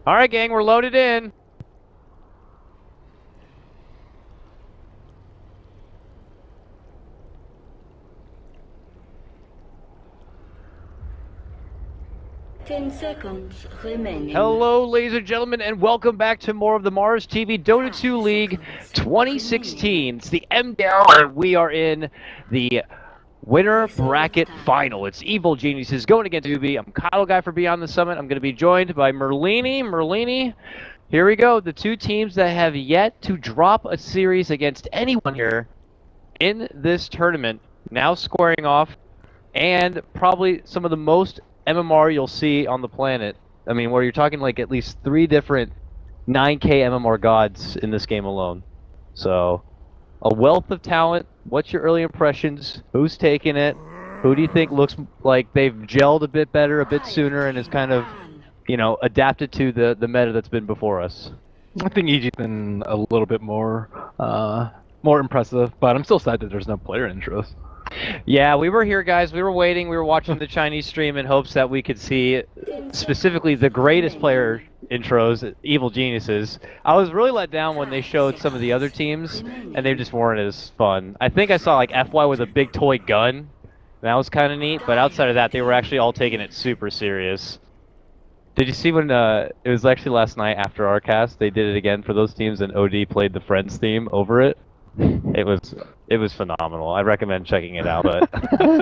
All right, gang, we're loaded in. Ten seconds remaining. Hello, ladies and gentlemen, and welcome back to more of the Mars TV Dota 2 League 2016. It's the M down, and we are in the winner bracket final. It's Evil Geniuses going against Ubi. I'm Kyle Guy for Beyond the Summit. I'm going to be joined by Merlini. Merlini, here we go. The two teams that have yet to drop a series against anyone here in this tournament, now squaring off, and probably some of the most MMR you'll see on the planet. I mean, where you're talking like at least 3 different 9K MMR gods in this game alone. So, a wealth of talent. What's your early impressions? Who's taking it? Who do you think looks like they've gelled a bit better, a bit sooner, and is kind of, you know, adapted to the meta that's been before us? I think EG's been a little bit more impressive, but I'm still sad that there's no player intros. Yeah, we were here, guys. We were waiting. We were watching the Chinese stream in hopes that we could see specifically the greatest player intros, Evil Geniuses. I was really let down when they showed some of the other teams, and they just weren't as fun. I think I saw like FY with a big toy gun. That was kind of neat, but outside of that, they were actually all taking it super serious. Did you see when it was actually last night after our cast, they did it again for those teams, and OD played the Friends theme over it? It was phenomenal. I recommend checking it out, but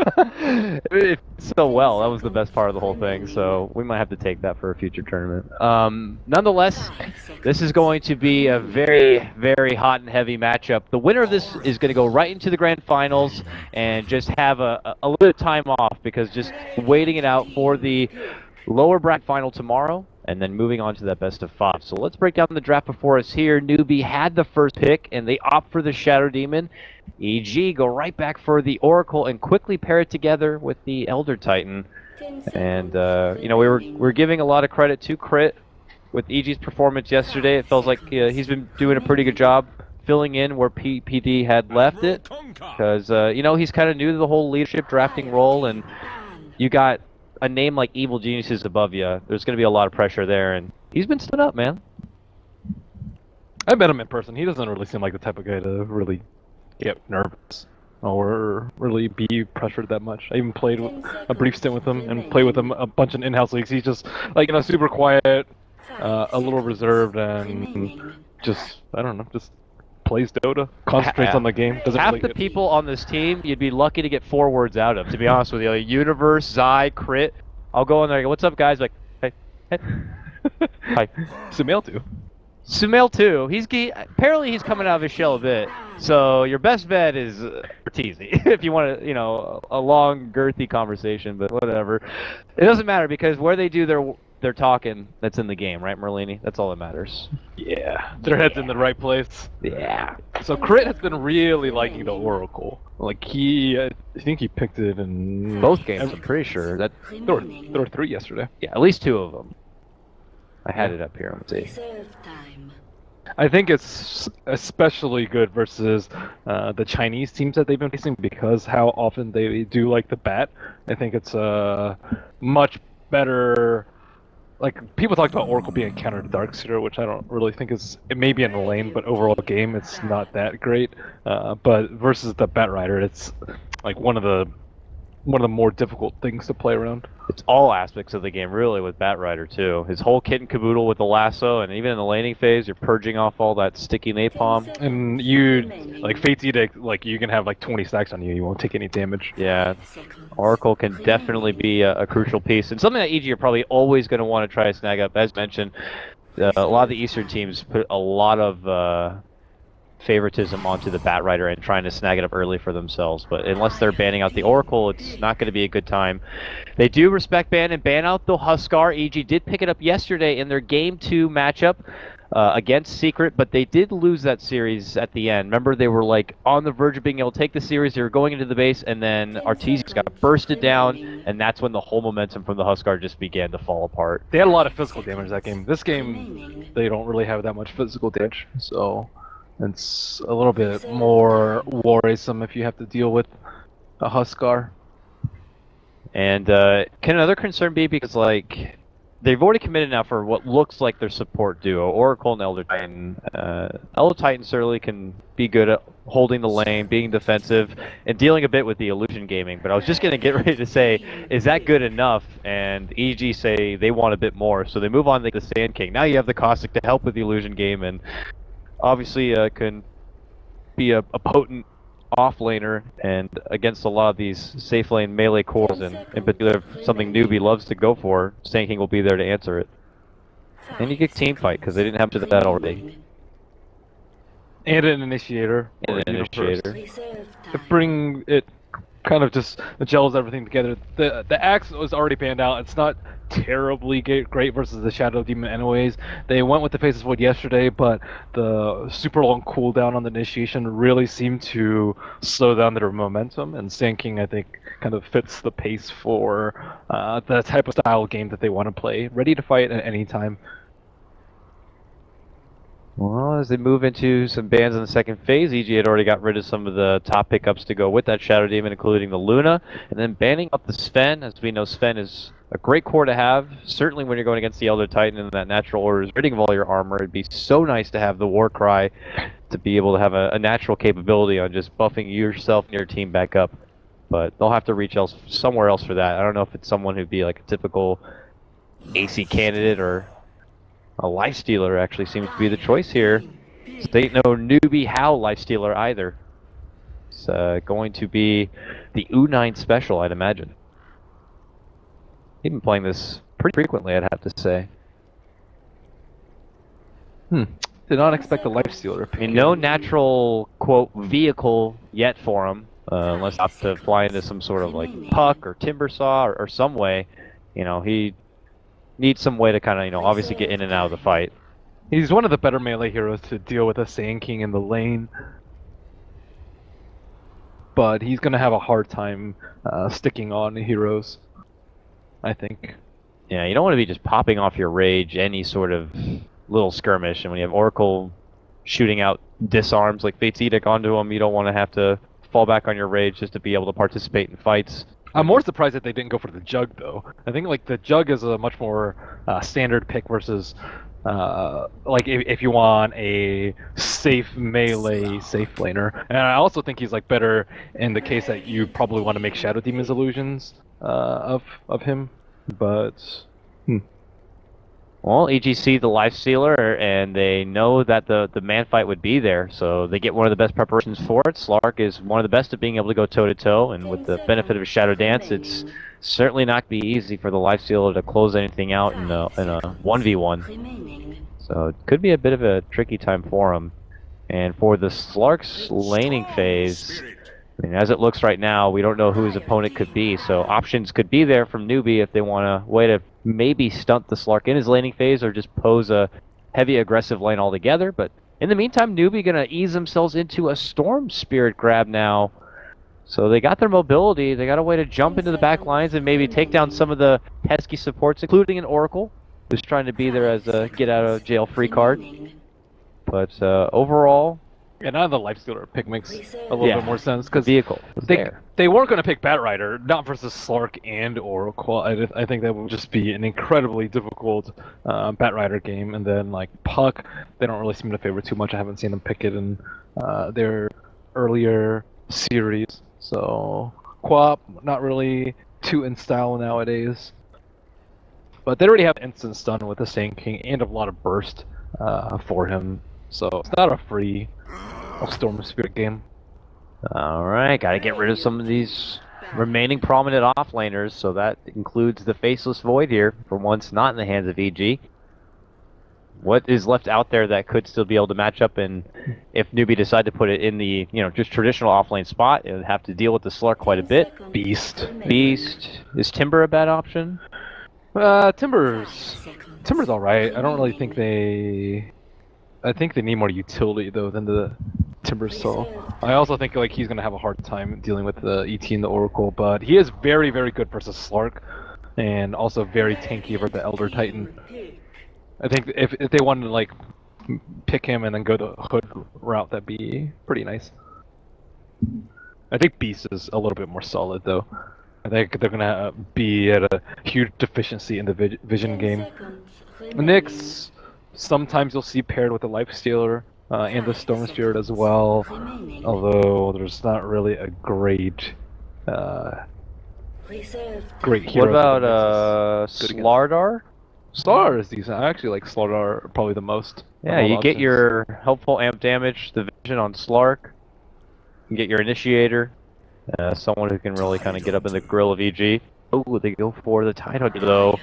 it so well. That was the best part of the whole thing, so we might have to take that for a future tournament. Nonetheless, this is going to be a very, very hot and heavy matchup. The winner of this is going to go right into the grand finals and just have a little bit of time off, because just waiting it out for the lower bracket final tomorrow, and then moving on to that best of 5. So let's break down the draft before us here. Newbie had the first pick, and they opt for the Shadow Demon. EG go right back for the Oracle and quickly pair it together with the Elder Titan. And, you know, we're giving a lot of credit to Crit with EG's performance yesterday. It feels like he's been doing a pretty good job filling in where PD had left it. Because, you know, he's kind of new to the whole leadership drafting role, and you got a name like Evil Geniuses above you, there's going to be a lot of pressure there, and he's been stood up, man. I met him in person. He doesn't really seem like the type of guy to really get nervous or really be pressured that much. I even played a brief stint with him and played with him a bunch of in-house leagues. He's just, like, you know, super quiet, a little reserved, and just, I don't know, just plays Dota, concentrates on the game. Doesn't Half really the people on this team, you'd be lucky to get 4 words out of, to be honest with you. Like, Universe, Zai, Crit. I'll go in there and go, what's up, guys? Like, hey, hey. Hi. Sumail too. Sumail too. Apparently he's coming out of his shell a bit. So your best bet is Arteezy, if you want to, you know, a long, girthy conversation, but whatever. It doesn't matter, because where they do their talking, that's in the game, right, Merlini? That's all that matters. Yeah, their head's in the right place. Yeah. So Crit has been really liking the Oracle. Like, I think he picked it in both games, I'm pretty sure. There were 3 yesterday. Yeah, at least 2 of them. I had it up here, let's see. I think it's especially good versus the Chinese teams that they've been facing, because how often they do like the bat. I think it's a much better. Like, people talk about Oracle being counter to Darkseer, which I don't really think it may be in the lane, but overall game it's not that great. But versus the Batrider, it's like one of the more difficult things to play around. It's all aspects of the game, really, with Batrider too. His whole kit and caboodle with the lasso, and even in the laning phase, you're purging off all that sticky napalm. And you, like, Fate's Edict, like, you can have like 20 stacks on you, you won't take any damage. Yeah, Oracle can definitely be a crucial piece, and something that EG are probably always going to want to try to snag up. As mentioned, a lot of the Eastern teams put a lot of favoritism onto the Batrider and trying to snag it up early for themselves, but unless they're banning out the Oracle, it's not going to be a good time. They do respect ban and ban out the Huskar. EG did pick it up yesterday in their Game 2 matchup against Secret, but they did lose that series at the end. Remember, they were like on the verge of being able to take the series, they were going into the base, and then Arteezy got bursted down, and that's when the whole momentum from the Huskar just began to fall apart. They had a lot of physical damage that game. This game, they don't really have that much physical damage, so it's a little bit more worrisome if you have to deal with a Huskar. And can another concern be, because, like, they've already committed now for what looks like their support duo, Oracle and Elder Titan. Elder Titan certainly can be good at holding the lane, being defensive, and dealing a bit with the illusion gaming. But I was just going to get ready to say, is that good enough? And EG say they want a bit more, so they move on to the Sand King. Now you have the Caustic to help with the illusion game, and obviously can be a potent off-laner, and against a lot of these safe lane melee cores, and in particular something Newbie loves to go for, Sand King will be there to answer it. And you get team fight, because they didn't have to that already. And an initiator. And an initiator. To bring it kind of just gels everything together. The axe was already banned out. It's not terribly great versus the Shadow Demon anyways. They went with the Faceless Void yesterday, but the super long cooldown on the initiation really seemed to slow down their momentum, and Sand King, I think, kind of fits the pace for the type of style game that they want to play. Ready to fight at any time. Well, as they move into some bans in the second phase, EG had already got rid of some of the top pickups to go with that Shadow Demon, including the Luna, and then banning up the Sven. As we know, Sven is a great core to have. Certainly when you're going against the Elder Titan and that natural order is ridding of all your armor, it'd be so nice to have the War Cry to be able to have a natural capability on just buffing yourself and your team back up. But they'll have to reach somewhere else for that. I don't know if it's someone who'd be like a typical AC candidate, or a Lifestealer actually seems to be the choice here. They ain't no Newbie How Lifestealer either. It's going to be the U9 special, I'd imagine. He's been playing this pretty frequently, I'd have to say. Did not expect a Lifestealer. I mean, no natural, quote, vehicle yet for him, unless he opts to fly into some sort of, like, Puck or Timbersaw or some way. You know, he needs some way to kind of, you know, obviously get in and out of the fight. He's one of the better melee heroes to deal with a Sand King in the lane. But he's going to have a hard time sticking on heroes, I think. Yeah, you don't want to be just popping off your rage any sort of little skirmish. And when you have Oracle shooting out disarms like Fate's Edict onto him, you don't want to have to fall back on your rage just to be able to participate in fights. I'm more surprised that they didn't go for the Jug, though. I think like the Jug is a much more standard pick versus like if you want a safe melee safe laner. And I also think he's like better in the case that you probably want to make Shadow Demon's illusions of him. But well, EGC the Lifestealer, and they know that the man fight would be there, so they get one of the best preparations for it. Slark is one of the best at being able to go toe-to-toe, and with the benefit of Shadow Dance, it's certainly not going to be easy for the Lifestealer to close anything out in a 1v1. So it could be a bit of a tricky time for him. And for the Slark's laning phase, I mean, as it looks right now, we don't know who his opponent could be, so options could be there from Newbie if they want a way to maybe stunt the Slark in his laning phase or just pose a heavy aggressive lane altogether. But in the meantime, Newbie gonna ease themselves into a Storm Spirit grab now. So they got their mobility, they got a way to jump into the back lines and maybe take down some of the pesky supports, including an Oracle, who's trying to be there as a get-out-of-jail-free card. But overall, yeah, now the Lifestealer pick makes a little bit more sense, because vehicle they weren't going to pick Batrider, not versus Slark and Oracle. I think that would just be an incredibly difficult Batrider game. And then like Puck, they don't really seem to favor too much. I haven't seen them pick it in their earlier series. So Quap, not really too in style nowadays. But they already have instant stun with the Sand King and a lot of burst for him. So it's not a free Storm Spirit game. Alright, gotta get rid of some of these remaining prominent offlaners, so that includes the Faceless Void here, for once not in the hands of EG. What is left out there that could still be able to match up, and if Newbie decide to put it in the, you know, just traditional offlane spot, it would have to deal with the Slark quite a bit. Beast. Is Timber a bad option? Timber's alright. I don't really think I think they need more utility though than the Timber. So I also think like he's gonna have a hard time dealing with the ET and the Oracle, but he is very, very good versus Slark, and also very tanky versus the Elder Titan. I think if they wanted to like pick him and then go the Hood route, that'd be pretty nice. I think Beast is a little bit more solid though. I think they're gonna be at a huge deficiency in the vision game. Nyx, sometimes you'll see paired with the Lifestealer and the Storm Spirit as well, although there's not really a great great hero. What about Slardar? Slardar is decent. I actually like Slardar probably the most. Yeah, you get your helpful amp damage, the vision on Slark. You get your initiator, someone who can really kind of get up in the grill of EG. Oh, they go for the Tidehunter though.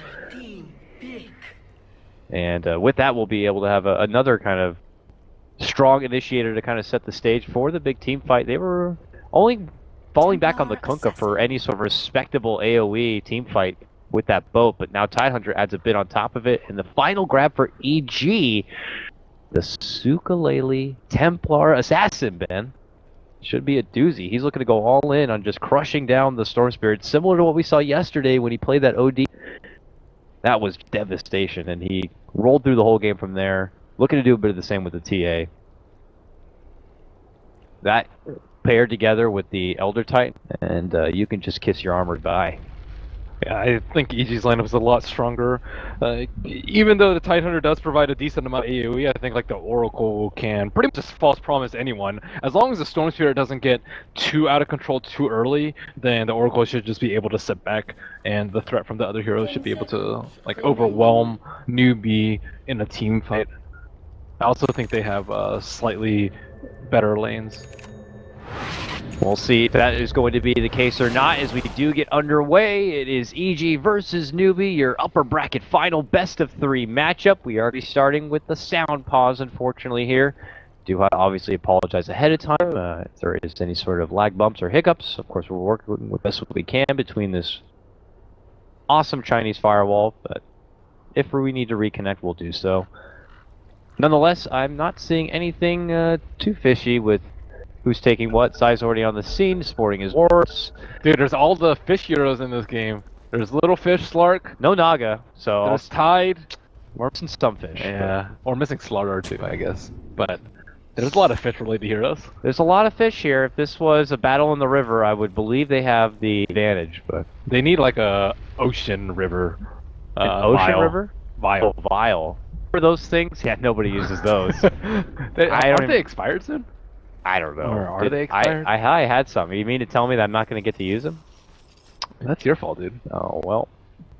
And with that, we'll be able to have another kind of strong initiator to kind of set the stage for the big team fight. They were only falling back on the Kunkka for any sort of respectable AoE team fight with that boat, but now Tidehunter adds a bit on top of it. And the final grab for EG, the Sukalele Templar Assassin, Ben. Should be a doozy. He's looking to go all in on just crushing down the Storm Spirit, similar to what we saw yesterday when he played that OD. That was devastation, and he rolled through the whole game from there. Looking to do a bit of the same with the TA. That paired together with the Elder Titan, and you can just kiss your armor goodbye. Yeah, I think EG's lineup is a lot stronger. Even though the Tidehunter does provide a decent amount of AoE, I think like the Oracle can pretty much just false promise anyone. As long as the Storm Spirit doesn't get too out of control too early, then the Oracle should just be able to sit back, and the threat from the other heroes should be able to like overwhelm Newbie in a team fight. I also think they have slightly better lanes. We'll see if that is going to be the case or not as we do get underway. It is EG versus Newbie, your upper bracket final best of 3 matchup. We are already starting with the sound pause, unfortunately, here. Do obviously apologize ahead of time if there is any sort of lag bumps or hiccups. Of course, we're working with best what we can between this awesome Chinese firewall, but if we need to reconnect, we'll do so. Nonetheless, I'm not seeing anything too fishy with who's taking what. Zai's already on the scene, sporting his horse. Dude, there's all the fish heroes in this game. There's Little Fish, Slark. No Naga, so... There's Tide. We're missing some fish. Yeah, or missing Slardar too, I guess. But there's a lot of fish-related heroes. There's a lot of fish here. If this was a battle in the river, I would believe they have the advantage, but... They need like a ocean river. An ocean vial. river? Vial. Oh, vial. For those things? Yeah, nobody uses those. Aren't they expired soon? I don't know. Or are they expired? I had some. You mean to tell me that I'm not going to get to use them? That's your fault, dude. Oh, well.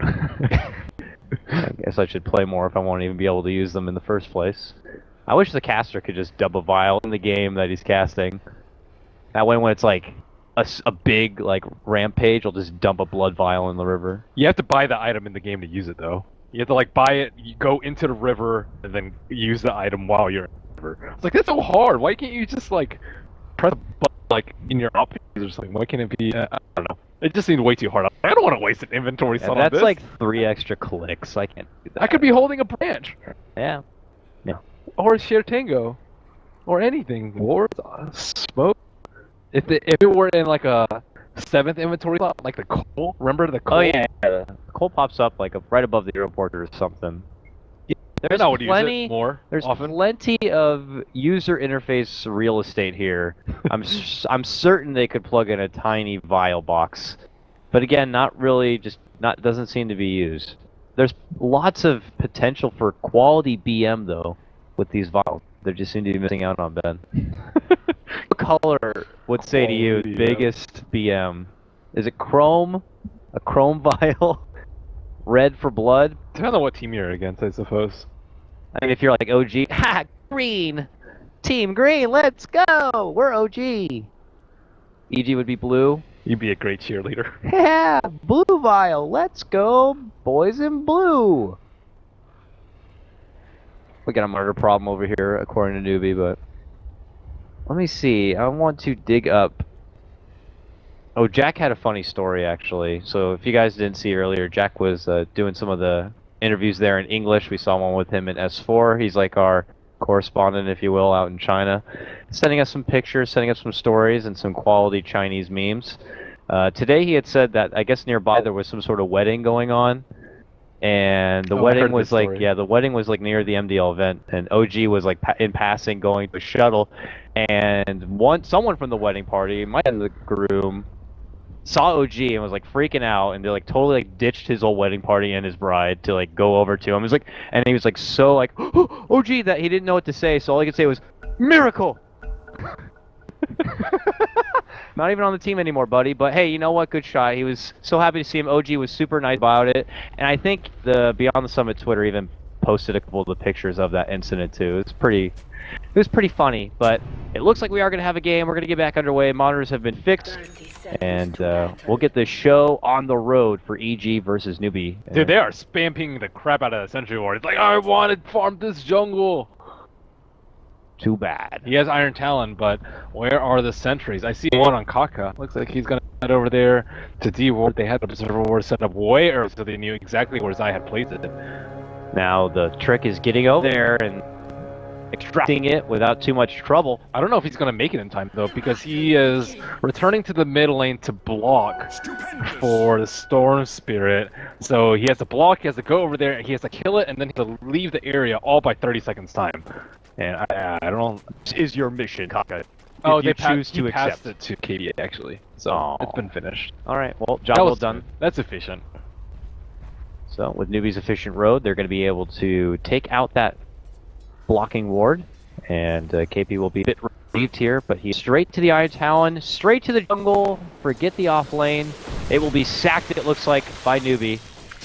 I guess I should play more if I won't even be able to use them in the first place. I wish the caster could just dump a vial in the game that he's casting. That way when it's like a big like rampage, I'll just dump a blood vial in the river. You have to buy the item in the game to use it, though. You have to like buy it, you go into the river, and then use the item while you're it's like, that's so hard. Why can't you just like press a button like in your options or something? Why can't it be? I don't know. It just seems way too hard. I don't want to waste an inventory slot on this. That's like 3 extra clicks. I can't do that. I could be holding a branch. Yeah. Yeah. Or a share tango, or anything. Wards, smoke. If it were in like a 7th inventory slot, like the coal. Remember the coal? Oh yeah. The coal pops up like right above the hero porter or something. There's plenty of user interface real estate here. I'm certain they could plug in a tiny vial box, but again, not really. Doesn't seem to be used. There's lots of potential for quality BM though with these vials. They just seem to be missing out on Ben. What color would say to you the biggest BM? Is it chrome? A chrome vial? Red for blood? Depends on what team you're against, I suppose. I mean, if you're like OG, ha, green! Team green, let's go! We're OG! EG would be blue. You'd be a great cheerleader. Yeah! Blue vial, let's go! Boys in blue! We got a murder problem over here, according to Newbie, but... Let me see, I want to dig up... Oh, Jack had a funny story, actually. So if you guys didn't see earlier, Jack was doing some of the interviews there in English. We saw one with him in S4. He's like our correspondent, if you will, out in China. Sending us some pictures, sending us some stories, and some quality Chinese memes. Today he had said that, I guess nearby there was some sort of wedding going on. And the wedding was like, the wedding was like near the MDL event. And OG was like in passing going to a shuttle. And someone from the wedding party, might have been the groom, saw OG and was like freaking out, and they like totally like ditched his old wedding party and his bride to like go over to him. He was like, and he was like so like OG that he didn't know what to say, so all he could say was miracle. Not even on the team anymore, buddy. But hey, you know what? Good shot. He was so happy to see him. OG was super nice about it, and I think the Beyond the Summit Twitter even posted a couple of the pictures of that incident too. It was pretty funny. But it looks like we are going to have a game. We're going to get back underway. Monitors have been fixed, and we'll get the show on the road for EG versus Newbie. Dude, they are spamming the crap out of the Sentry Ward. It's like, I wanted to farm this jungle. Too bad. He has Iron Talon, but where are the sentries? I see one on Kaka. Looks like he's gonna head over there to D Ward. They had the Observer Ward set up way early, so they knew exactly where Zai had placed it. Now the trick is getting over there and extracting it without too much trouble. I don't know if he's gonna make it in time though, because he is returning to the mid lane to block for the Storm Spirit. So he has to block, he has to go over there, he has to kill it, and then he has to leave the area all by 30 seconds time. And I don't. Is your mission, Kaka? Oh, they choose to accept it to KDA actually, so it's been finished. All right, well, job well done. That's efficient. So with Newbie's efficient road, they're going to be able to take out that blocking ward, and KP will be a bit relieved here. But he's straight to the Iron Talon, straight to the jungle. Forget the off lane. It will be sacked. It looks like by Newbie.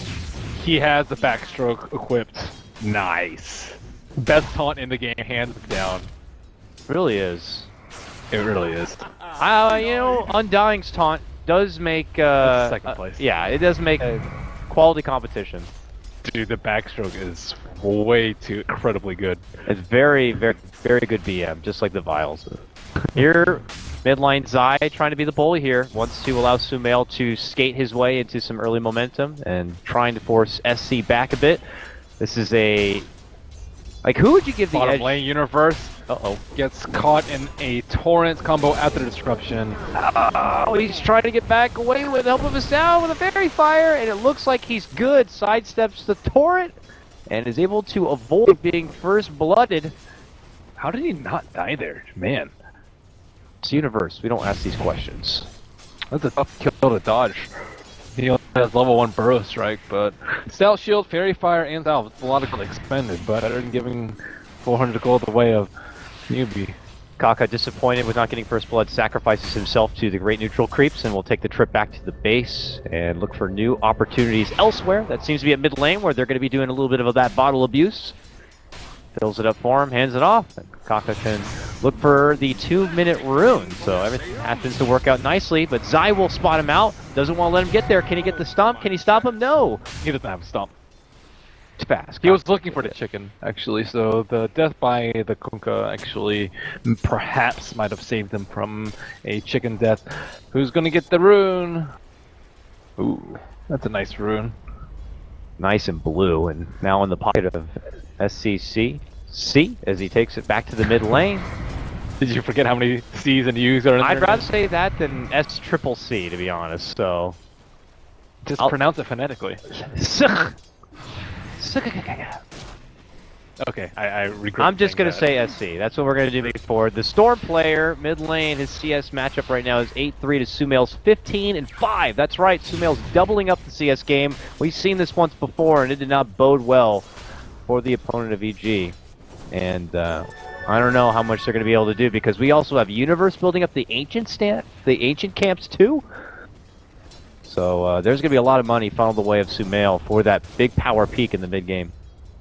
He has the backstroke equipped. Nice. Best taunt in the game, hands down. Really is. It really is. You know, Undying's taunt does make second place. Yeah, it does make a quality competition. Dude, the backstroke is way too incredibly good. It's very, very, very good BM, just like the Vials. Here, midline Zai trying to be the bully here, wants to allow Sumail to skate his way into some early momentum and trying to force SC back a bit. This is a... Like, who would you give the bottom edge? lane universe? Gets caught in a torrent combo after the disruption. Oh, he's trying to get back away with the help of his down with a fairy fire, and it looks like he's good. Sidesteps the torrent and is able to avoid being first blooded. How did he not die there? Man. It's universe. We don't ask these questions. That's a tough kill to dodge. He only has level 1 Burrow Strike, but Stout Shield, Fairy Fire, and Salve. It's a lot of gold expended, but better than giving 400 gold away of Newbie. Kaka, disappointed with not getting first blood, sacrifices himself to the Great Neutral Creeps and will take the trip back to the base and look for new opportunities elsewhere. That seems to be at mid lane where they're going to be doing a little bit of that bottle abuse. Fills it up for him, hands it off, and Kaka can look for the 2-minute rune. So everything happens to work out nicely, but Zai will spot him out. Doesn't want to let him get there. Can he get the stomp? Can he stop him? No. He doesn't have a stomp. It's fast. He was looking for the chicken, actually, so the death by the Kunkka actually perhaps might have saved him from a chicken death. Who's gonna get the rune? Ooh, that's a nice rune. Nice and blue, and now in the pocket of SCC as he takes it back to the mid lane. Did you forget how many C's and U's are in there? I'd rather say that than SCCC, to be honest, so... Just pronounce it phonetically. Okay, I regret. I'm just going to say SC. That's what we're going to do moving forward. The Storm player, mid lane, his CS matchup right now is 8-3 to Sumail's 15-5. That's right, Sumail's doubling up the CS game. We've seen this once before, and it did not bode well for the opponent of EG. And I don't know how much they're going to be able to do, because we also have Universe building up the Ancient camps too. So there's going to be a lot of money funneled the way of Sumail for that big power peak in the mid game.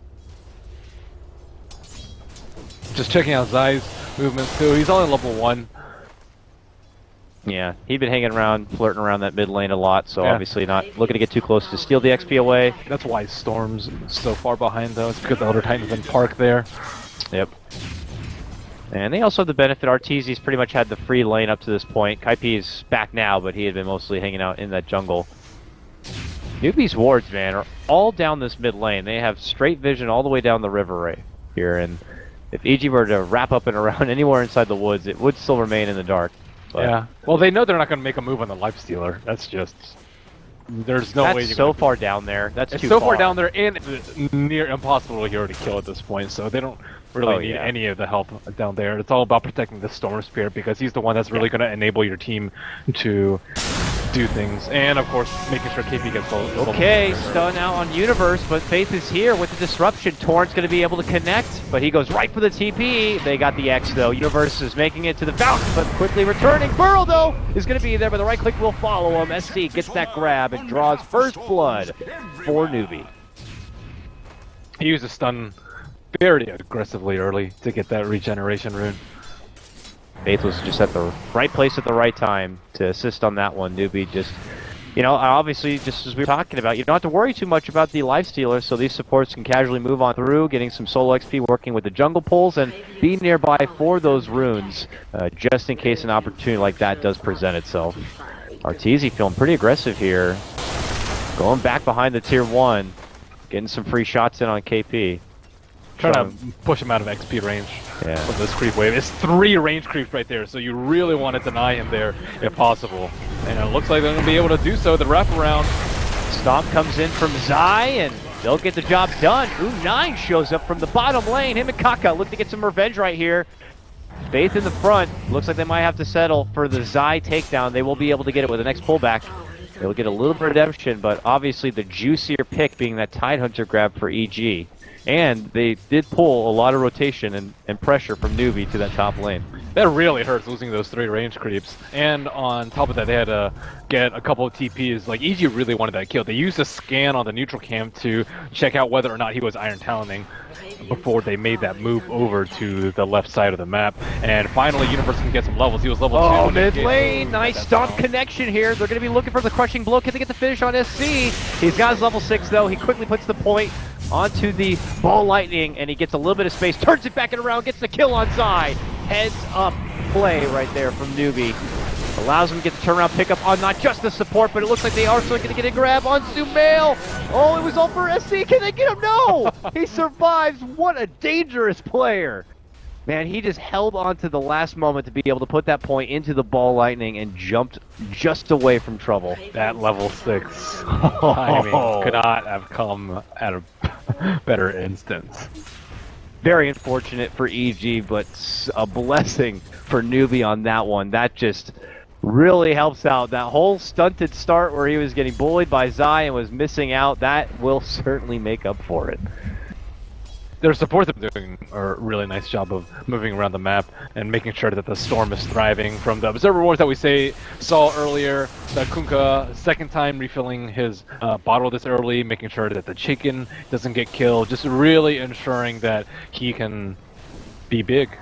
Just checking out Zai's movements too. He's only level 1. Yeah, he'd been hanging around, flirting around that mid lane a lot, so obviously not looking to get too close to steal the XP away. That's why Storm's so far behind though. It's because the Elder Titan's been parked there. Yep. And they also have the benefit, Arteezy's pretty much had the free lane up to this point. Kaipi's back now, but he had been mostly hanging out in that jungle. Newbie's wards, man, are all down this mid lane. They have straight vision all the way down the river right here, and if EG were to wrap up and around anywhere inside the woods, it would still remain in the dark. But yeah. Well, they know they're not going to make a move on the Lifestealer. That's just... There's no way you're so far down there. That's it's too so far down there, and it's near impossible to hear to kill at this point, so they don't really need any of the help down there. It's all about protecting the Storm Spirit, because he's the one that's really going to enable your team to do things, and of course making sure KP gets full. Okay, stun out on Universe, but Faith is here with the disruption. Torrent's going to be able to connect, but he goes right for the TP. They got the X though. Universe is making it to the fountain, but quickly returning. Burrow though is going to be there, but the right click will follow him. SC gets that grab and draws first blood for Newbie. He used a stun very aggressively early to get that regeneration rune. Faith was just at the right place at the right time to assist on that one. Newbie just, you know, obviously, just as we were talking about, you don't have to worry too much about the lifestealer, so these supports can casually move on through, getting some solo XP, working with the jungle pulls, and be nearby for those runes, just in case an opportunity like that does present itself. Arteezy feeling pretty aggressive here, going back behind the tier 1, getting some free shots in on KP. Trying to push him out of XP range from this creep wave. It's 3 range creeps right there, so you really want to deny him there if possible. And it looks like they're going to be able to do so. The wraparound. Stomp comes in from Zai, and they'll get the job done. U9 shows up from the bottom lane. Him and Kaka look to get some revenge right here. Faith in the front. Looks like they might have to settle for the Zai takedown. They will be able to get it with the next pullback. They'll get a little bit of redemption, but obviously the juicier pick being that Tidehunter grab for EG. And they did pull a lot of rotation and pressure from Newbie to that top lane. That really hurts, losing those 3 range creeps. And on top of that, they had to get a couple of TPs. Like, EG really wanted that kill. They used a scan on the neutral camp to check out whether or not he was Iron Taloning before they made that move over to the left side of the map. And finally, Universe can get some levels. He was level 2. Oh, mid lane. Nice stomp connection here. They're going to be looking for the crushing blow. Can they get the finish on SC? He's got his level 6, though. He quickly puts the point onto the ball lightning, and he gets a little bit of space, turns it back and around, gets the kill on Zai. Heads up play right there from Newbie. Allows him to get the turnaround pickup on not just the support, but it looks like they are still going to get a grab on Sumail. Oh, it was all for SC. Can they get him? No! He survives. What a dangerous player. Man, he just held on to the last moment to be able to put that point into the ball lightning and jumped just away from trouble. That level 6 timing could not have come at a better instance. Very unfortunate for EG, but a blessing for Newbie on that one. That just really helps out. That whole stunted start where he was getting bullied by Zai and was missing out, that will certainly make up for it. Their supports have been doing a really nice job of moving around the map and making sure that the storm is thriving. From the observer wars that we saw earlier, the Kunkka second time refilling his bottle this early, making sure that the chicken doesn't get killed, just really ensuring that he can be big.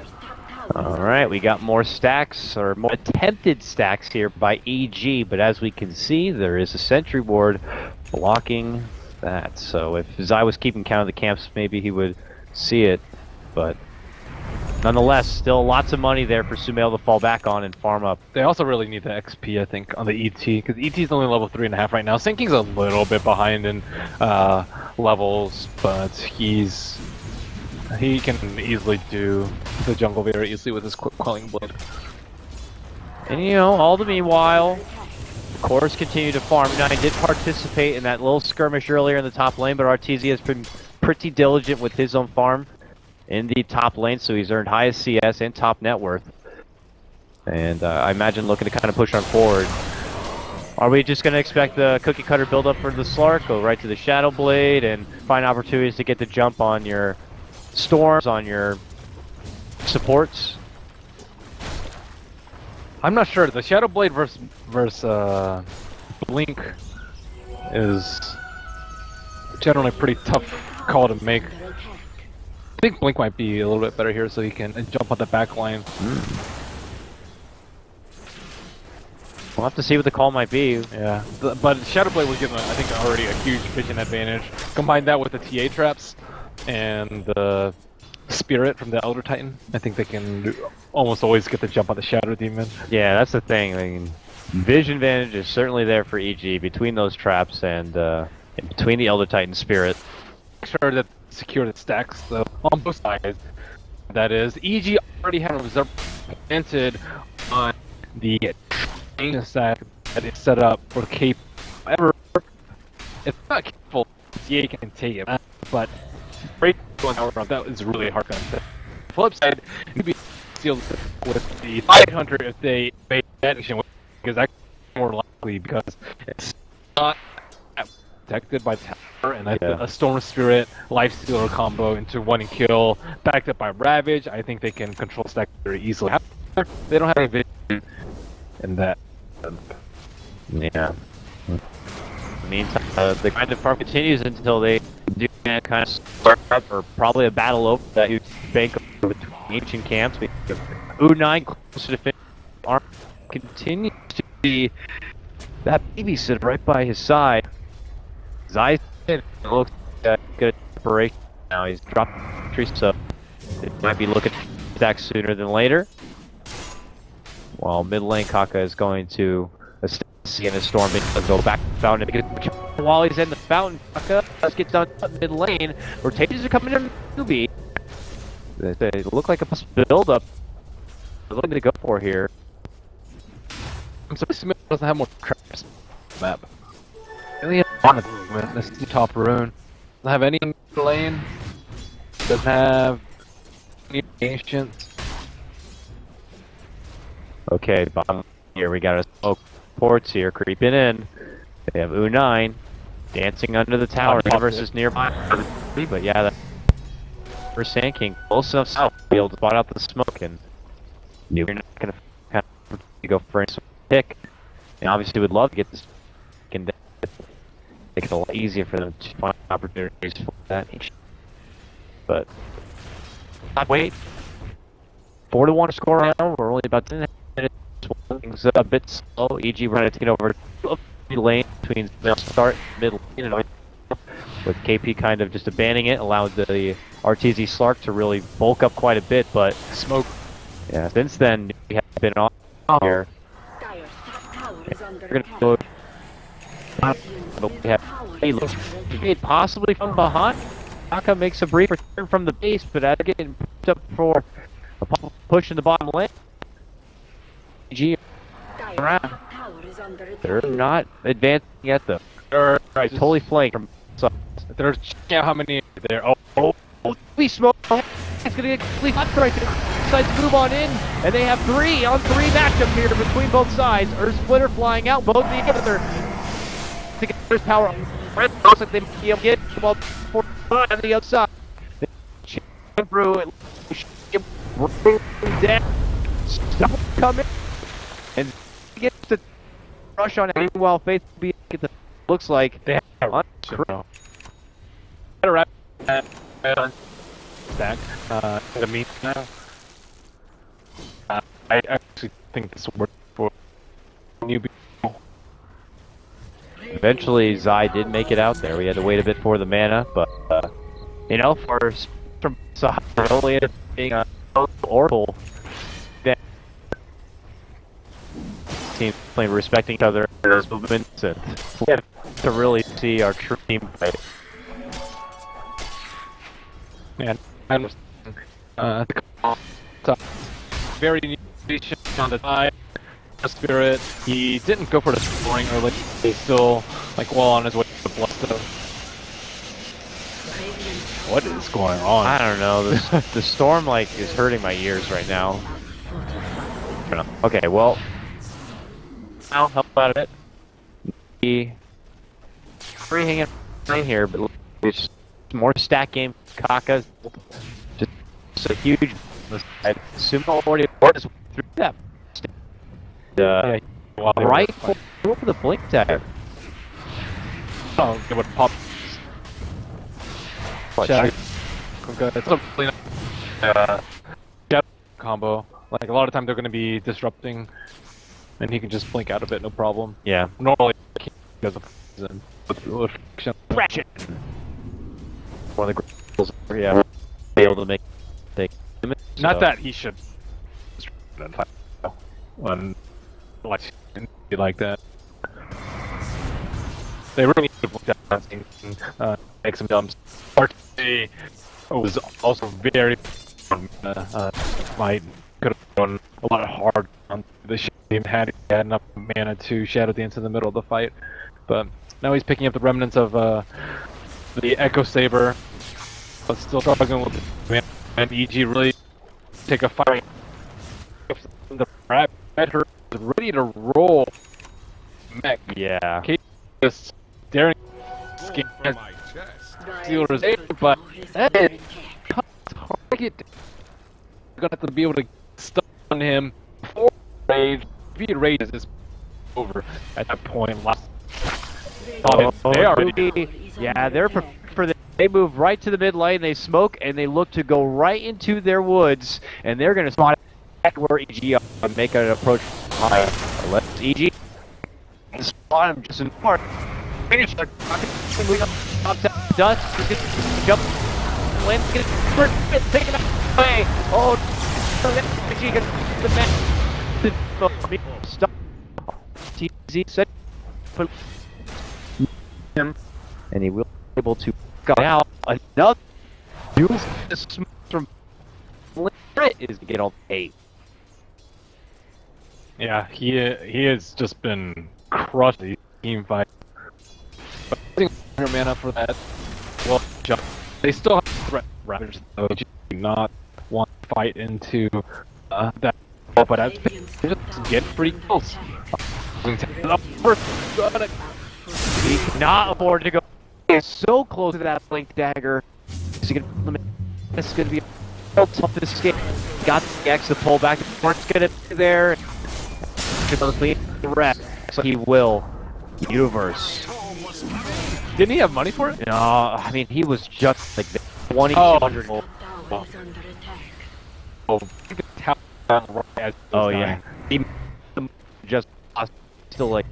Alright, we got more stacks, or more attempted stacks here by EG, but as we can see, there is a sentry ward blocking that. So if Zai was keeping count of the camps, maybe he would see it, but nonetheless, still lots of money there for Sumail to fall back on and farm up. They also really need the XP, I think, on the ET, because ET is only level 3.5 right now. Sinking's a little bit behind in levels, but he can easily do the jungle very easily with his quelling blade. And you know, all the meanwhile, Chorus continue to farm. Now, he did participate in that little skirmish earlier in the top lane, but Arteezy has been pretty diligent with his own farm in the top lane, so he's earned highest CS and top net worth. And I imagine looking to kind of push on forward. Are we just going to expect the cookie cutter build up for the Slark, go right to the Shadow Blade, and find opportunities to get the jump on your storms, on your supports? I'm not sure. The Shadow Blade versus Blink is generally a pretty tough call to make. I think Blink might be a little bit better here so he can jump on the back line. We'll have to see what the call might be. Yeah, but Shadow Blade was given, I think, already a huge vision advantage. Combine that with the TA traps and the Spirit from the Elder Titan, I think they can almost always get the jump on the Shadow Demon. Yeah, that's the thing. I mean, vision advantage is certainly there for EG between those traps and between the Elder Titan Spirit. Make sure that secure the stacks though, on both sides. That is, EG already had a reserve planted on the stack that is set up for the cape. However, if not careful, TA can take it, but right going out front, that is really hard to set. Flip side, you'd be sealed with the Tidehunter if they made that action, because that more likely because it's not protected by tower, and I think a Storm Spirit Lifestealer combo into one and kill, backed up by Ravage. I think they can control stack very easily. They don't have any vision in that. Yeah. Meantime, the grind of farm continues until they do that kind of start up, or probably a battle over that you bank between ancient camps. U9 close to finish. Arm continues to be that babysitter right by his side. Zai looks like good preparation now. He's dropped tree, so it might be looking to attack sooner than later. While mid lane, Kaka is going to see in a storm and go back to the fountain. Because while he's in the fountain, Kaka gets done mid lane. Rotations are coming in newbie. They look like a build up. They're looking to go for here. I'm surprised Smith doesn't have more traps on the map. Really have one at the moment. This is the top rune. Doesn't have any lane. Doesn't have any ancients. Okay, bottom here we got a smoke ports here creeping in. They have U9 dancing under the tower versus nearby. But yeah, that for Sand King close enough south to be able to spot out the smoke, and you're not gonna kind of go for any pick. And obviously would love to get this and make it a lot easier for them to find opportunities for that. But I'd wait. 4-1 score right now. We're only about 10 minutes. Things a bit slow. EG running to get over the lane between start mid lane, and with KP kind of just abandoning it, allowed the RTZ Slark to really bulk up quite a bit. But smoke. Yeah. Since then, we have been on here. We're gonna go. We have possibly from behind. Kaka makes a brief return from the base, but as getting pushed up for a push in the bottom lane. G around. They're not advancing yet though. They're totally flanked from sides. There's how many there? We smoke. It's gonna get completely left right there. Decides to move on in, and they have 3-on-3 matchup here between both sides. Earth Splitter flying out, both together. There's power. Looks like they might be able to get the ball on the outside. Through it, bring down, stop coming, and get the rush on it. While Faith be looks like they have a stack. I mean, I actually think this will work for newbie. Eventually, Zai did make it out there. We had to wait a bit for the mana, but you know, for from Zai, only ended up being a Oracle. Team playing, respecting each other, those movements, and we have to really see our true team play. And very unique on the side. Spirit, he didn't go for the scoring early. He's still like well on his way to the Bloodstone. What is going on? I don't know. The storm like is hurting my ears right now. Okay, well, I'll help out a bit. The free hanging in here, but it's more stack game. Kaka just a huge. I assume already through that. Right for the blink tag. Oh, it would pop. Shadow. It's a really nice shadow combo. Like a lot of time they're going to be disrupting, and he can just blink out a bit, no problem. Yeah. Normally, he does a Fraction. One of the girls, yeah, be able to make. Not that he should. Like that. They really need to look down, make some jumps. RT was also very might could have gone a lot hard on the team had enough mana to shadow dance in the middle of the fight, but now he's picking up the remnants of the Echo Saber, but still struggling with the and EG really take a fight. The Rat her ready to roll. mech. Yeah. Kate just staring skin Steelers in, but it's hard to get. You're gonna have to be able to stun him before rage. If he rages, it's over at that point. They already. Yeah, they're for the. They move right to the mid lane. They smoke and they look to go right into their woods, and they're gonna spot back where EG are and make an approach. Let's EG spot him just in part. Finish the dust. Jump. Lynn gets taken away. Oh, EG gets the man. Stop. TZ set. Him, and he will be able to go out. Another use from is to get on 8. Yeah, he has just been crushed the team fight. But I think mana for that. Well, they still have threat Raptors, though. Do not want to fight into that. But I think they just get pretty close. He cannot afford to go so close to that blink dagger. Is he gonna limit? This is gonna be a real tough to escape. Got the X to pull back. It's gonna be there. So he will. Universe. Didn't he have money for it? No, I mean he was just like 2,200. Oh yeah. He just still like.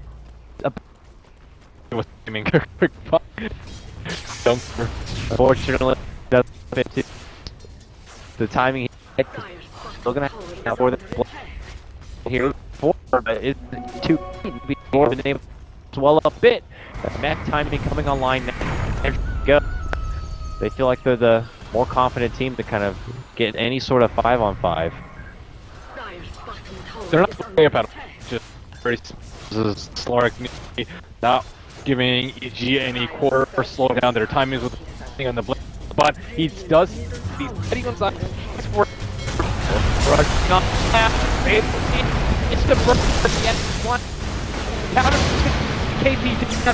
Was aiming quick puck. Unfortunately, doesn't fit to the timing. Still gonna have for the here for, but it's too be more than able to swell up a bit. Mech timing coming online now. There you go. They feel like they're the more confident team to kind of get any sort of 5-on-5. They're not worried about it. Just very Slark not giving EG any quarter or slow down their timings with the thing on the blink, but he does. He's heading on side. It's the one counter KP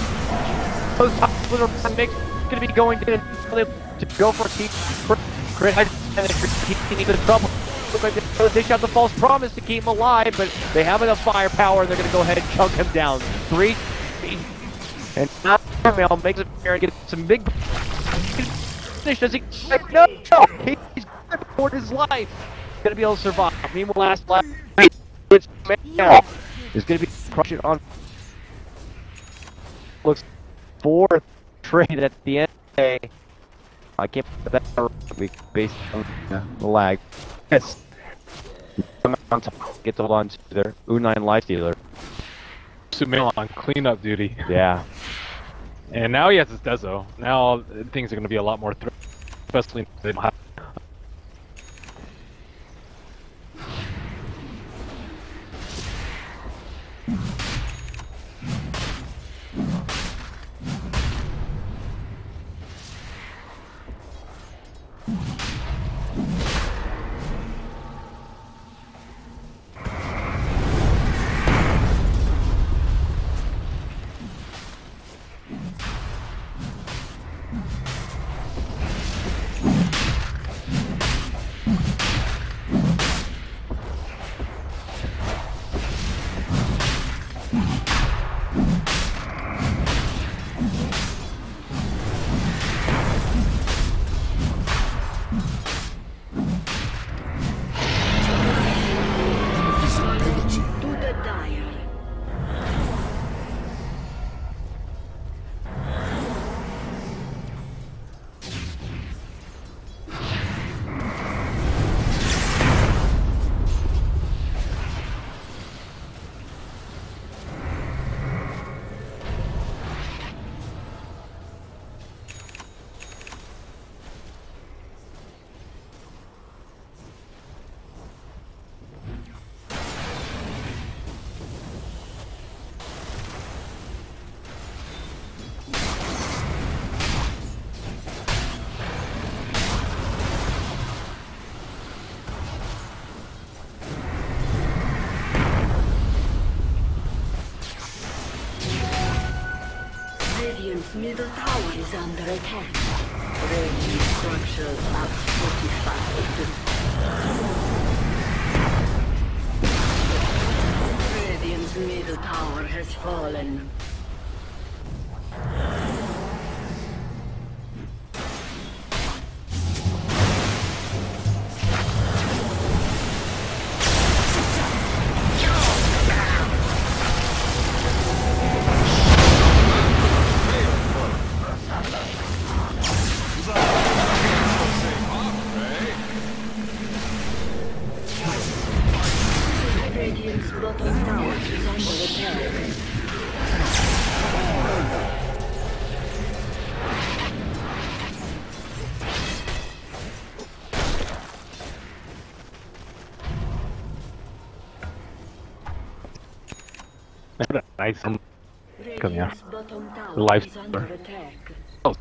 mix gonna be going to go for a team crit and he's in trouble. They shot the false promise to keep him alive, but they have enough firepower. They're gonna go ahead and chunk him down. 3. And now Mel makes it fair and gets some big finish. Does he? No! He's gonna report his life. He's gonna be able to survive. Meanwhile, last it's Mel is gonna be crushing on. Looks 4th trade at the end of the day. I can't put that based on the lag. Yes. Get to hold on to their U9 Lifestealer. Sumail on cleanup duty. Yeah. And now he has his Dezo. Now things are going to be a lot more especially if they don't have. middle tower is under attack. Radiant structures are fortified. Radiant's middle tower has fallen. Radiant's bottom tower is under attack. Nice. Come here. Radiant's bottom tower Life is under support. attack. Oh,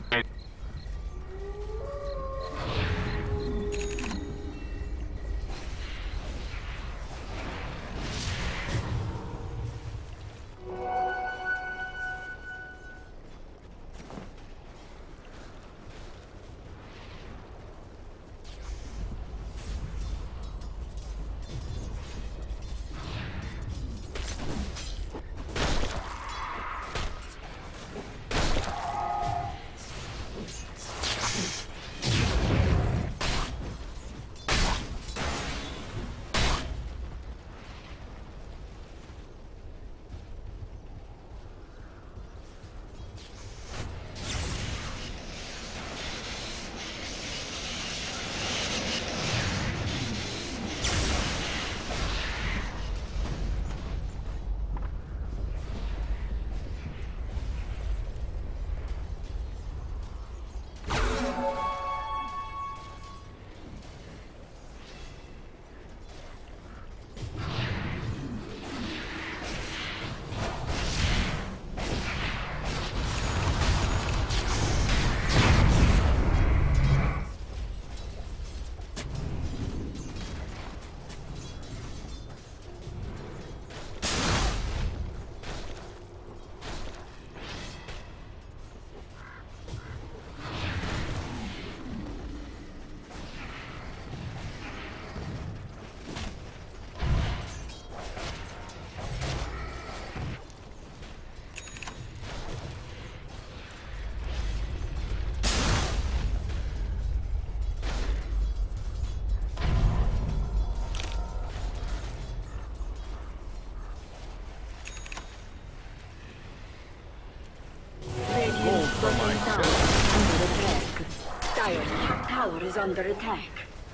Radiant's bottom tower is under attack. Dire's top tower is under attack.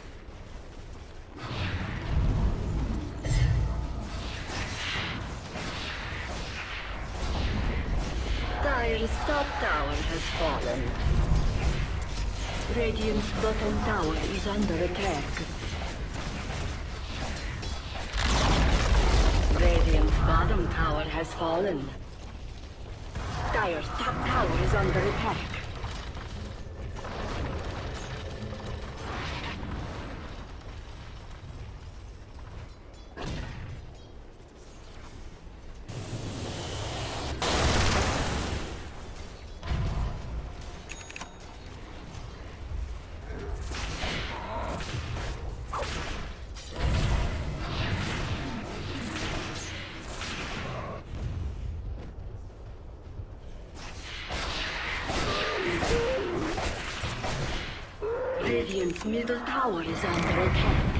Dire's top tower has fallen. Radiant's bottom tower is under attack. Radiant's bottom tower has fallen. Dire's top tower is under attack. Radiant's middle tower is under attack.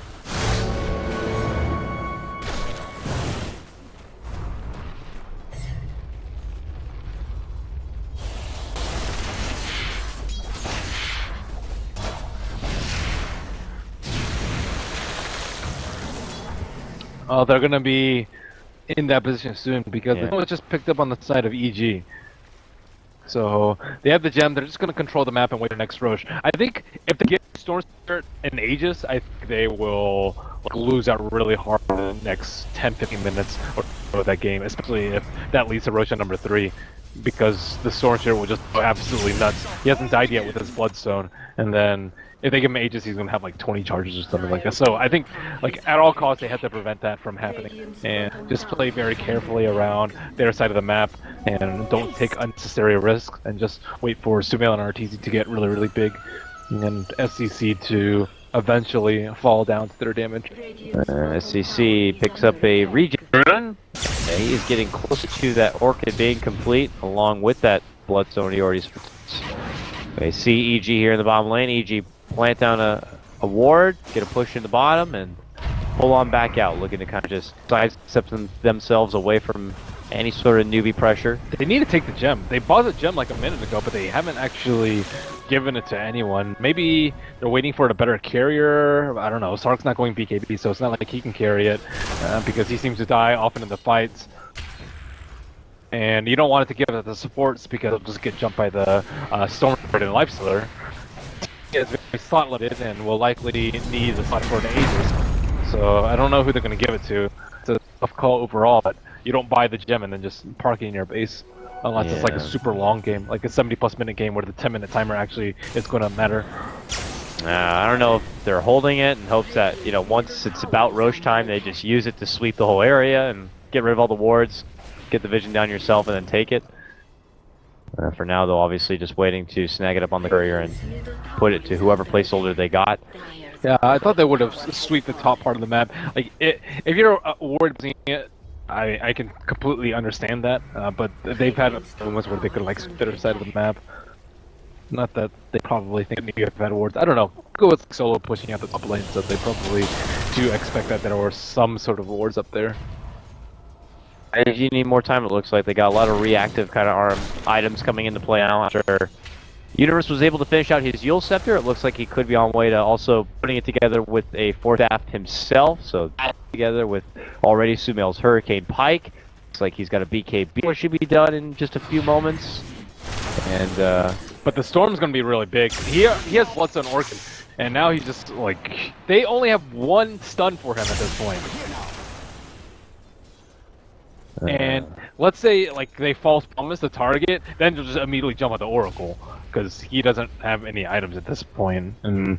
Oh, they're gonna be in that position soon because Yeah. it was just picked up on the side of EG. So they have the gem. They're just gonna control the map and wait for the next Roche. I think if they get Stormspirit and Aegis, I think they will lose out really hard in the next 10-15 minutes or so of that game, especially if that leads to Roche at number 3. because the Storm Spirit will just go absolutely nuts. He hasn't died yet with his Bloodstone, and then if they give him Aegis, he's gonna have like 20 charges or something like that. So I think, like, at all costs, they have to prevent that from happening, and just play very carefully around their side of the map, and don't take unnecessary risks, and just wait for Sumail and RTZ to get really, really big, and SCC to eventually fall down to their damage. SCC picks up a regen. He is getting closer to that Orchid being complete, along with that Bloodstone he already. They see EG here in the bottom lane. EG plant down a ward, get a push in the bottom, and pull on back out, looking to kind of just sidestep themselves away from any sort of newbie pressure. They need to take the gem. They bought the gem like a minute ago, but they haven't actually given it to anyone. Maybe they're waiting for a better carrier. I don't know. Sark's not going BKB, so it's not like he can carry it because he seems to die often in the fights. And you don't want it to give it to the supports because it'll just get jumped by the Stormbird and Lifestealer. It's very slot limited and will likely need the slot for an Aegis. So I don't know who they're going to give it to. It's a tough call overall, but you don't buy the gem and then just park it in your base. Unless it's like a super long game, like a 70+ minute game where the 10-minute timer actually is going to matter. I don't know if they're holding it in hopes that, you know, once it's about Roche time, they just use it to sweep the whole area and get rid of all the wards, get the vision down yourself, and then take it. For now, though, obviously just waiting to snag it up on the courier and put it to whoever placeholder they got. Yeah, I thought they would have swept the top part of the map. Like, if you're ward using it, I can completely understand that, but they've had moments where they could like split their side of the map. Not that they probably think they have had wards. I don't know. Go with solo pushing out the top lane, so they probably do expect that there were some sort of wards up there. You need more time. It looks like they got a lot of reactive kind of arm items coming into play now after Universe was able to finish out his Yule Scepter. It looks like he could be on way to also putting it together with a 4th staff himself. So that together with already Sumail's Hurricane Pike. Looks like he's got a BKB, which should be done in just a few moments. And but the Storm's going to be really big. He has Bloodstone Orchid, and now he's just like, they only have 1 stun for him at this point. And let's say like they false promise the target, then they'll just immediately jump at the Oracle because he doesn't have any items at this point. And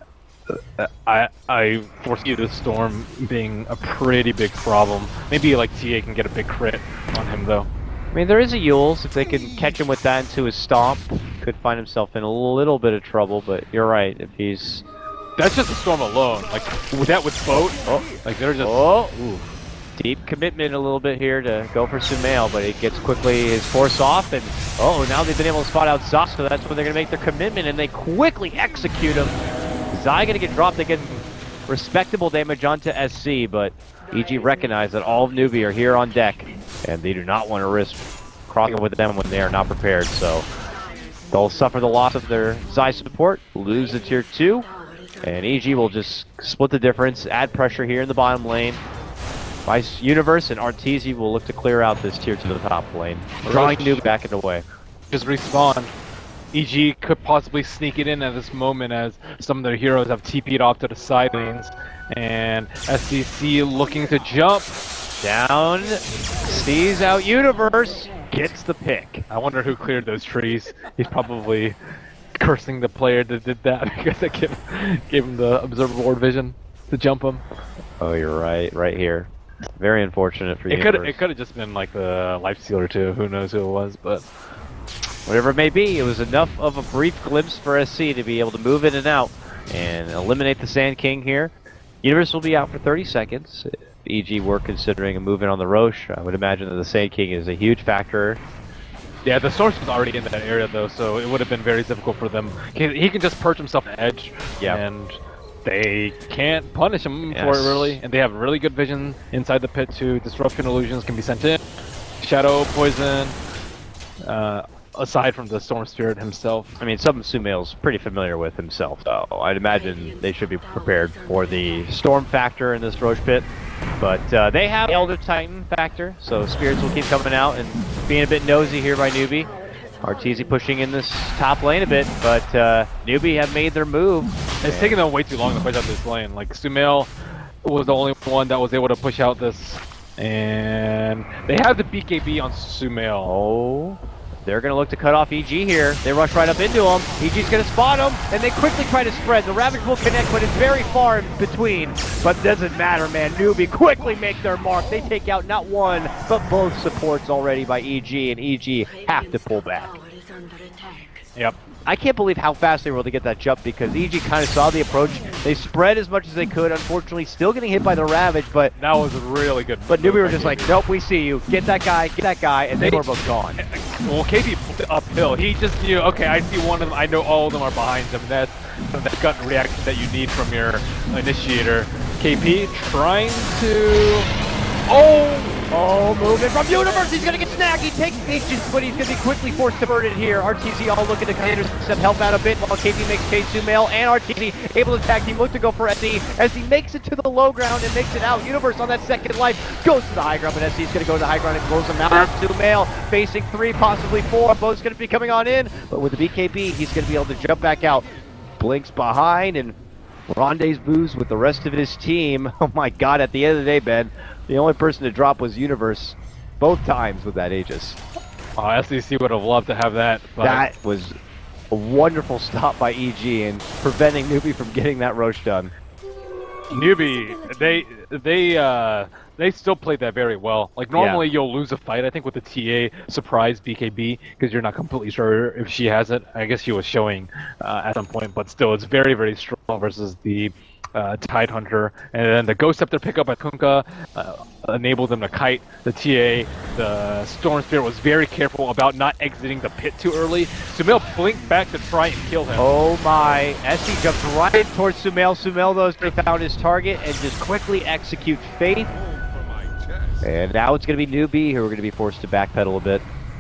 I foresee the Storm being a pretty big problem. Maybe like TA can get a big crit on him though. I mean, there is a Yules. If they can catch him with that into his stomp, could find himself in a little bit of trouble. But you're right. If he's that's just the Storm alone. Like with that with boat, like they're just deep commitment a little bit here to go for Sumail, but it gets quickly his force off, and now they've been able to spot out Zox, so that's when they're going to make their commitment, and they quickly execute him. Zai going to get dropped. They get respectable damage onto SC, but EG recognize that all of Newbie are here on deck, and they do not want to risk crossing with them when they are not prepared, so they'll suffer the loss of their Zai support, lose the tier 2, and EG will just split the difference, add pressure here in the bottom lane. Vice Universe and Arteezy will look to clear out this tier to the top lane, drawing Newbie back and away. Just respawn. EG could possibly sneak it in at this moment as some of their heroes have TP'd off to the side lanes. And SCC looking to jump. Down, sees out Universe, gets the pick. I wonder who cleared those trees. He's probably cursing the player that did that because they gave him the Observer Ward vision to jump him. Oh, you're right here. Very unfortunate for you. It could have just been like the Lifestealer too. Who knows who it was, but whatever it may be, it was enough of a brief glimpse for SC to be able to move in and out and eliminate the Sand King here. Universe will be out for 30 seconds. If EG were considering a move in on the Roche, I would imagine that the Sand King is a huge factor. Yeah, the Source was already in that area though, so it would have been very difficult for them. He can just perch himself on edge, and they can't punish him for it really, and they have really good vision inside the pit too. Disruption illusions can be sent in. Shadow poison, aside from the Storm Spirit himself. I mean, something Sumail's pretty familiar with himself, so I'd imagine they should be prepared for the Storm factor in this Roche pit. But they have Elder Titan factor, so Spirits will keep coming out and being a bit nosy here by Newbie. Arteezy pushing in this top lane a bit, but Newbie have made their move. It's taking them way too long to push out this lane. Like, Sumail was the only one that was able to push out this, and they have the BKB on Sumail. They're going to look to cut off EG here. They rush right up into him. EG's going to spot him, and they quickly try to spread. The Ravage will connect, but it's very far in between. But doesn't matter, man. Newbie quickly make their mark. They take out not one, but both supports already by EG, and EG have to pull back. Yep. I can't believe how fast they were able to get that jump because EG kind of saw the approach. They spread as much as they could. Unfortunately, still getting hit by the Ravage, but that was really good. But Newbie were just like, nope, we see you. Get that guy, and they were both gone. Well, KP pulled it uphill. He just knew, okay, I see one of them. I know all of them are behind him. That's that gut reaction that you need from your initiator. KP trying to... Oh, moving from Universe, he's gonna get snagged, he takes Aegis, but he's gonna be quickly forced to burn it here. RTZ all looking to kind of intercept, help out a bit, while KP makes K Sumail and RTZ able to tag team, look to go for SE, as he makes it to the low ground and makes it out. Universe on that second life, goes to the high ground, but SE's gonna go to the high ground and close him out. Sumail facing 3, possibly 4, both's gonna be coming on in, but with the BKB, he's gonna be able to jump back out. Blinks behind and rendezvous with the rest of his team. Oh my god, at the end of the day, Ben, the only person to drop was Universe, both times with that Aegis. Oh, SEC would have loved to have that. But... that was a wonderful stop by EG and preventing Newbie from getting that Roche done. Newbie, they still played that very well. Like normally you'll lose a fight, I think, with the TA surprise BKB because you're not completely sure if she has it. I guess she was showing at some point, but still, it's very, very strong versus the Tidehunter. And then the Ghost Scepter pickup by Kunkka enabled them to kite the TA. The Storm Spirit was very careful about not exiting the pit too early. Sumail blinked back to try and kill him. Oh my, SE jumps right towards Sumail. Sumail, though, they found his target and just quickly execute Faith. And now it's going to be Newbie who are going to be forced to backpedal a bit.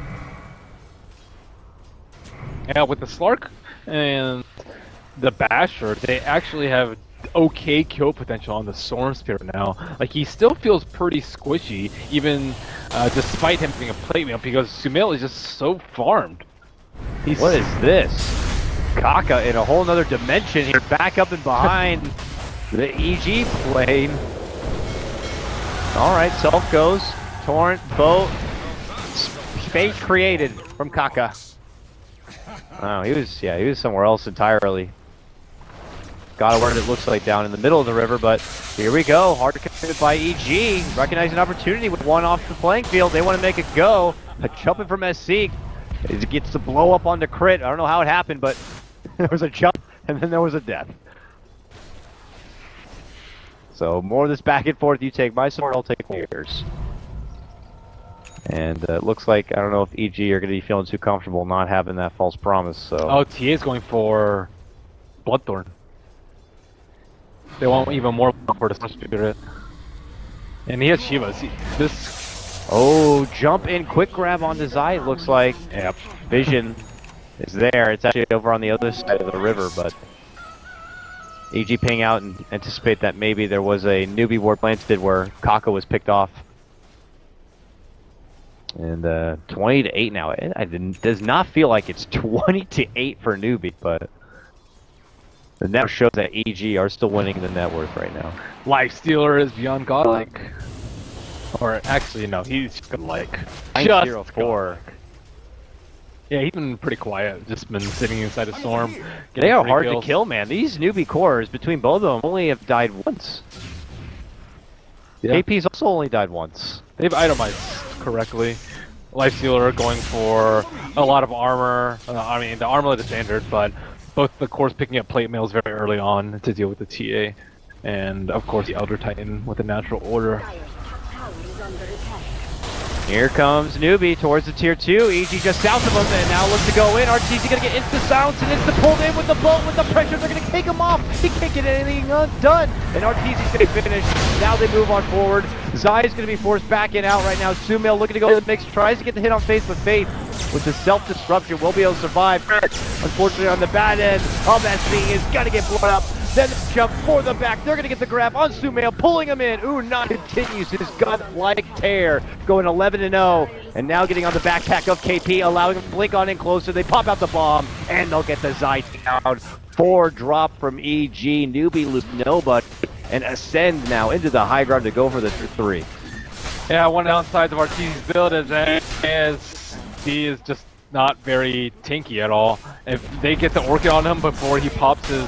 Yeah, with the Slark and the Basher, they actually have okay kill potential on the Storm Spirit now. Like, he still feels pretty squishy, even despite him being a plate meal, because Sumail is just so farmed. What is this? Kaka in a whole nother dimension here, back up and behind the EG plane. Alright, Self goes, Torrent, Boat, Fate created from Kaka. Oh, he was somewhere else entirely. Got where it looks like down in the middle of the river, but here we go. Hard to commit by EG. Recognizing opportunity with one off the playing field. They want to make it go. A jumping from SC. It gets the blow up onto Crit. I don't know how it happened, but there was a jump and then there was a death. So more of this back and forth. You take my sword, I'll take yours. And it looks like, I don't know if EG are going to be feeling too comfortable not having that false promise. So. Oh, TA is going for Bloodthorn. They want even more for the Storm Spirit. And he has Shivas. Oh, jump in, quick grab onto Zai, it looks like. Yep. Vision is there. It's actually over on the other side of the river, but EG ping out and anticipate that maybe there was a Newbie ward planted where Kaka was picked off. And 20-8 now. It does not feel like it's 20-8 for Newbie, but the net shows that EG are still winning the net worth right now. Lifestealer is beyond godlike. Or actually, no, he's just godlike. 904. Yeah, he's been pretty quiet. Just been sitting inside a storm. They are hard to kill, man. These Newbie cores, between both of them, only have died once. Yeah. KP's also only died once. They've itemized correctly. Lifestealer going for a lot of armor. I mean, the armlet is standard, but both the cores picking up plate mails very early on to deal with the TA. And, of course, the Elder Titan with the natural order. Here comes Newbie towards the tier 2. EG just south of him and now looks to go in. RTZ gonna get insta silence and insta pulled in with the bolt with the pressure. They're gonna take him off. He can't get anything done. And RTZ's gonna finish. Now they move on forward. Zai is gonna be forced back and out right now. Sumail looking to go to the mix. Tries to get the hit on Faith, but Faith with the self-disruption will be able to survive. Unfortunately on the bad end of SB is gonna get blown up. Then the jump for the back. They're going to get the grab on Sumail, pulling him in. Not continues his gut-like tear, going 11-0. And now getting on the backpack of KP, allowing him to blink on in closer. They pop out the bomb, and they'll get the Zai down. 4 drop from EG. Newbie lose nobody, and ascend now into the high ground to go for the 3. Yeah, one downside of RTZ's build is he is just not very tanky at all. If they get the Orchid on him before he pops his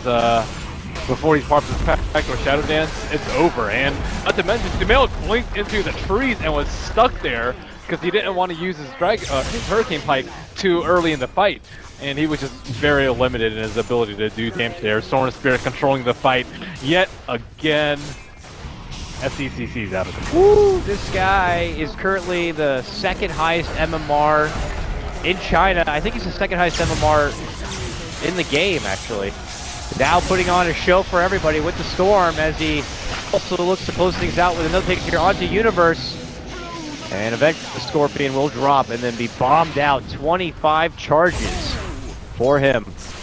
pack or Shadow Dance, it's over. And not to mention, Sumail blinked into the trees and was stuck there because he didn't want to use his Hurricane Pike too early in the fight. And he was just very limited in his ability to do damage there. Storm Spirit controlling the fight yet again. SCCC's out of the game. Woo! This guy is currently the second highest MMR in China. I think he's the second highest MMR in the game, actually. Now putting on a show for everybody with the Storm as he also looks to close things out with another pick here onto Universe. And eventually the Scorpion will drop and then be bombed out. 25 charges for him.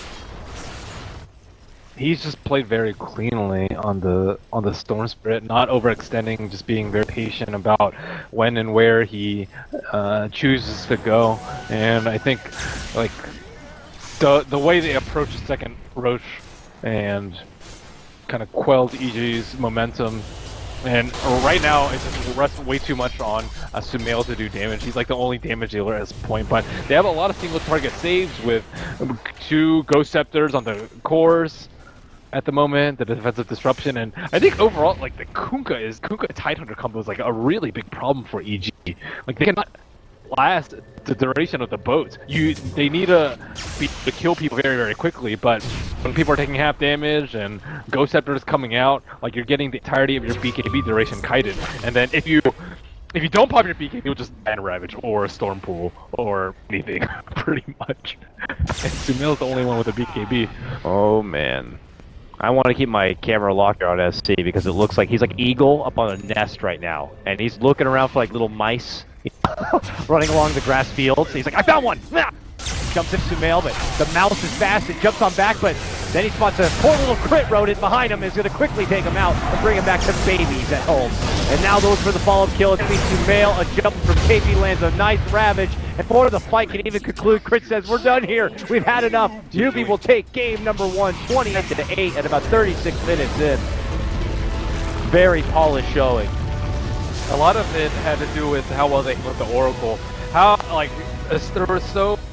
He's just played very cleanly on the Storm Spirit, not overextending, just being very patient about when and where he chooses to go. And I think like the way they approached the second Roche and kind of quelled EG's momentum. And right now, it's just rests way too much on Sumail to do damage. He's like the only damage dealer at this point, but they have a lot of single target saves with 2 Ghost Scepters on the cores at the moment, the defensive disruption, and I think overall, like the Kunkka Tidehunter combo is like a really big problem for EG. Like they cannot last the duration of the boats. They need to kill people very, very quickly, but when people are taking half damage and Ghost Scepter is coming out, like you're getting the entirety of your BKB duration kited, and then if you don't pop your BKB, you'll just ban Ravage or Storm Pool or anything, pretty much. And Sumail's the only one with a BKB. Oh man. I want to keep my camera locked on SC because it looks like he's like Eagle up on a nest right now. And he's looking around for like little mice running along the grass fields. He's like, I found one! Ah! Jumps into Sumail, but the mouse is fast. It jumps on back, but then he spots a poor little crit rodent behind him. Is going to quickly take him out and bring him back to babies at home. And now those for the follow-up kill. It's between Sumail. A jump from KP lands a nice Ravage. And before the fight can even conclude, Crit says, we're done here. We've had enough. Yubi will take game number 1, 28-8 at about 36 minutes in. Very polished showing. A lot of it had to do with how well they with the Oracle. How, like, there were so